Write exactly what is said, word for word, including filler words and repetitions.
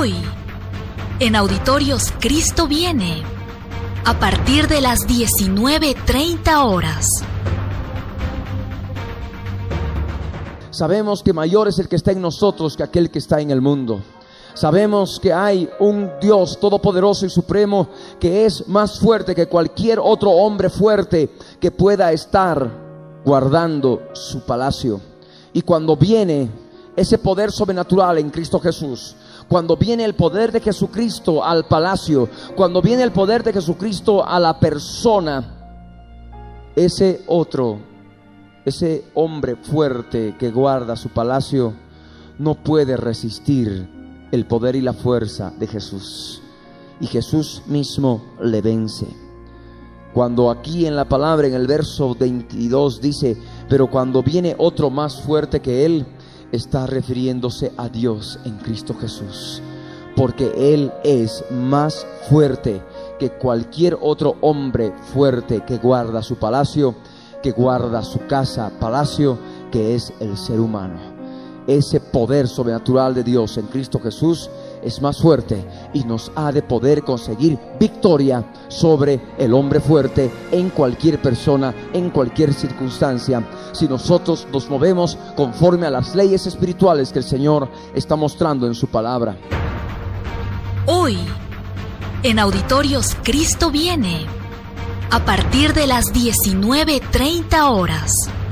Hoy, en Auditorios Cristo Viene, a partir de las diecinueve treinta horas. Sabemos que mayor es el que está en nosotros que aquel que está en el mundo. Sabemos que hay un Dios todopoderoso y supremo que es más fuerte que cualquier otro hombre fuerte que pueda estar guardando su palacio. Y cuando viene ese poder sobrenatural en Cristo Jesús, cuando viene el poder de Jesucristo al palacio, cuando viene el poder de Jesucristo a la persona, ese otro, ese hombre fuerte que guarda su palacio no puede resistir el poder y la fuerza de Jesús, y Jesús mismo le vence. Cuando aquí en la palabra, en el verso veintidós dice: pero cuando viene otro más fuerte que él, está refiriéndose a Dios en Cristo Jesús, porque Él es más fuerte que cualquier otro hombre fuerte que guarda su palacio, que guarda su casa, palacio, que es el ser humano. Ese poder sobrenatural de Dios en Cristo Jesús es más fuerte y nos ha de poder conseguir victoria sobre el hombre fuerte en cualquier persona, en cualquier circunstancia, si nosotros nos movemos conforme a las leyes espirituales que el Señor está mostrando en su palabra. Hoy, en Auditorios Cristo Viene, a partir de las diecinueve treinta horas.